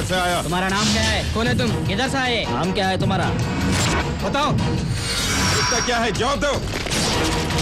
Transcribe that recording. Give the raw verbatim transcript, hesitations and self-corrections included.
से आया? तुम्हारा नाम क्या है? कौन है तुम? किधर से आए? नाम क्या है तुम्हारा? बताओ। इसका क्या है? जवाब दो।